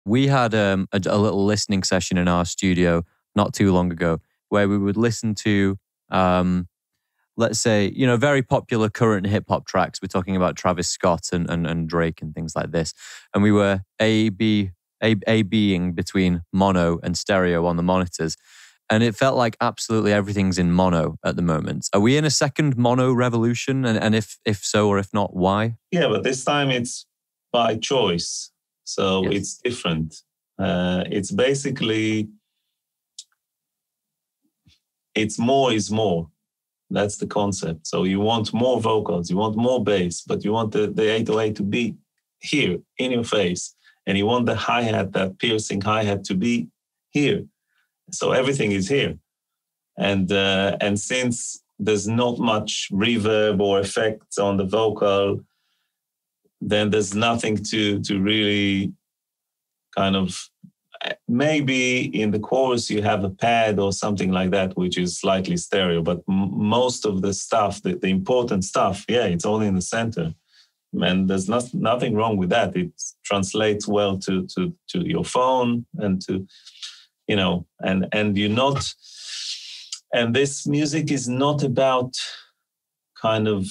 We had a little listening session in our studio not too long ago where we would listen to, let's say, very popular current hip hop tracks. We're talking about Travis Scott and Drake and things like this. And we were A-Bing between mono and stereo on the monitors. And it felt like absolutely everything's in mono at the moment. Are we in a second mono revolution? And if so, or if not, why? Yeah, but this time it's by choice. So Yes. It's different. It's basically, it's more is more. That's the concept. So you want more vocals, you want more bass, but you want the 808 to be here in your face. And you want the hi-hat, that piercing hi-hat to be here. So everything is here. And since there's not much reverb or effects on the vocal, then there's nothing to really kind of, maybe in the chorus you have a pad or something like that, which is slightly stereo, but most of the stuff, the important stuff, it's all in the center. And there's nothing wrong with that. It translates well to your phone and to, and you're not, and this music is not about kind of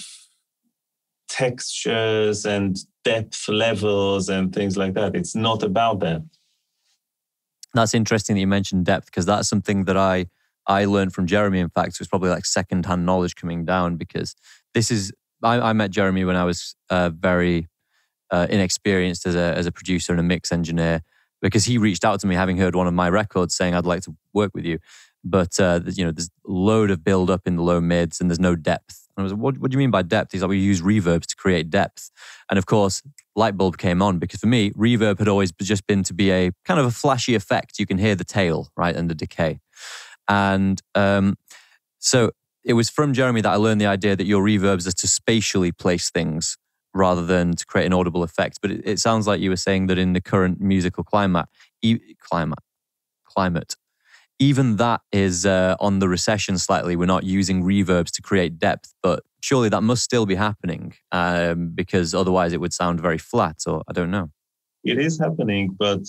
textures and depth levels and things like that. It's not about that. That's interesting that you mentioned depth, because that's something that I learned from Jeremy. In fact, it was probably like secondhand knowledge coming down, because this is, I met Jeremy when I was very inexperienced as a producer and a mix engineer, because he reached out to me having heard one of my records saying, I'd like to work with you. But, there's a load of build up in the low mids and there's no depth. And I was like, what do you mean by depth? He's like, we use reverbs to create depth. And of course, light bulb came on, because for me, reverb had always just been to be a kind of a flashy effect. You can hear the tail, right, and the decay. And so it was from Jeremy that I learned the idea that your reverbs are to spatially place things rather than to create an audible effect. But it sounds like you were saying that in the current musical climate, even that is on the recession slightly. We're not using reverbs to create depth, but surely that must still be happening, because otherwise it would sound very flat, or I don't know. It is happening, but,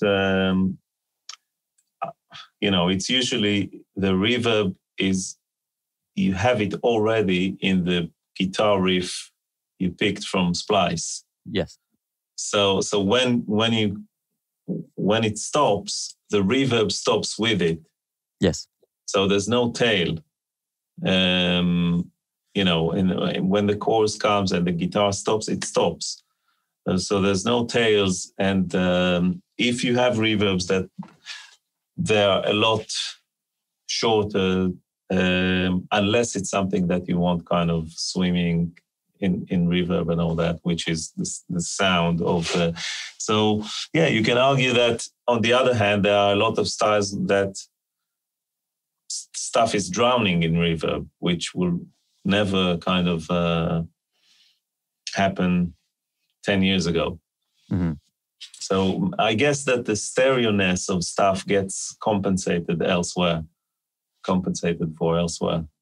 it's usually the reverb is, you have it already in the guitar riff you picked from Splice. Yes. So when it stops, the reverb stops with it. Yes. So there's no tail. When the chorus comes and the guitar stops, it stops. So there's no tails. And if you have reverbs that they're a lot shorter, unless it's something that you want kind of swimming in reverb and all that, which is the sound of the... So, you can argue that, on the other hand, there are a lot of styles that stuff is drowning in reverb, which will never kind of happen 10 years ago. Mm-hmm. So I guess that the stereo-ness of stuff gets compensated for elsewhere.